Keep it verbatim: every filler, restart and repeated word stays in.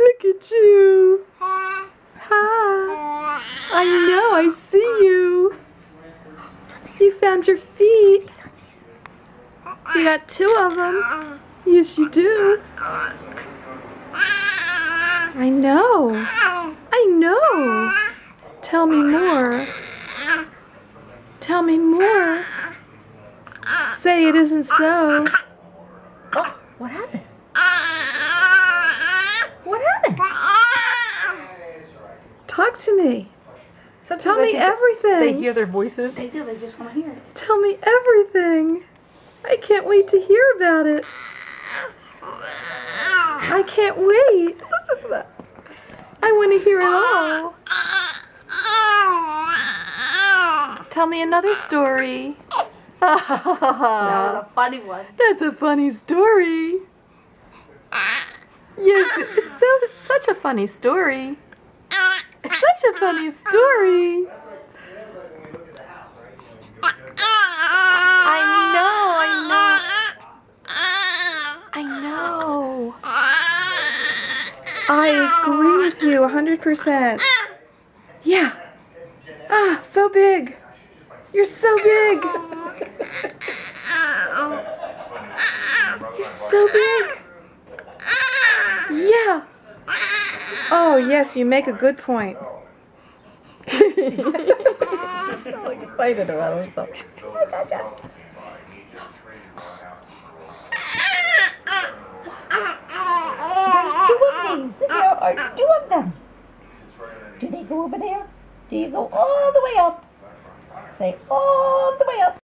Look at you. Hi. I know, I see you. You found your feet. You got two of them. Yes, you do. I know. I know. Tell me more. Tell me more. Say it isn't so. Oh, what happened? What happened? Talk to me. Sometimes Tell I me think everything. They hear their voices. They do, they just want to hear it. Tell me everything. I can't wait to hear about it. I can't wait. Listen to that. I want to hear it all. Tell me another story. That was a funny one. That's a funny story. Yes, it's so it's such a funny story. It's such a funny story. I know, I know. I know. I agree with you one hundred percent. Yeah. Ah, so big. You're so big. You're so big. Yeah. Oh, yes, you make a good point. So excited about himself. I gotcha. There's two of these. There are two of them. Do they go over there? Do you go all the way up? Say all the way up.